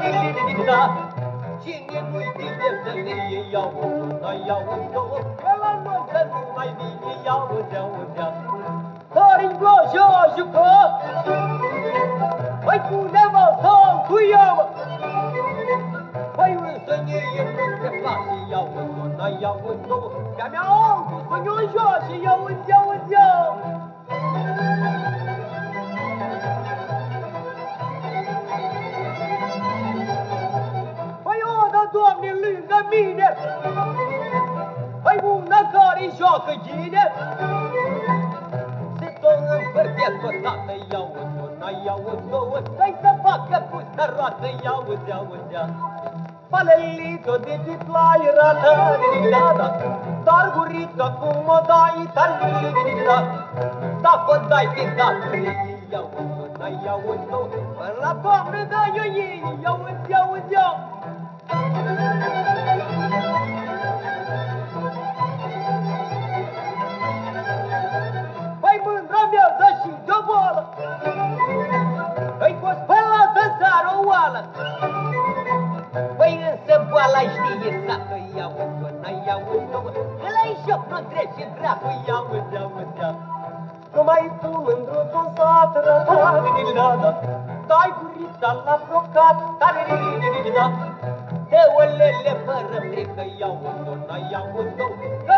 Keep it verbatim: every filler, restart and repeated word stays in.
da. Cine nu-i bine să le iau una, iau două, că la noi să nu mai vine, iau zea, zea. Dar-i gloșă jucă, păi cu nevastă cu iau. Păi însă ne e pe place, iau una, iau două, de-a mea altul să ne-o joace, iau zea, zea. Doamne, lângă mine, păi una care-i joacă ghine, se tot împărțesc o dată, iau una, iau două, să-i să facă pustă roată, iau zea, zea. Palelito de piplaira, da-da-da, dar gurită cum o dai, da-da-da, dacă o dai pe dată, iau una, iau două, până la toamnă dai-o ei, iau zea, zea. Păi mândra mea dă și de-o boală, îi cu spălată țară o oală. Păi însă boala-i știe sacă, iau una, iau două, că la-i joc nu trece dracu, iau zea, zea. Numai tu mândruț-un sat, da-da-da-da, dai gurița la brocat, da-da-da-da-da. De olele fără frică, iau una, iau două, că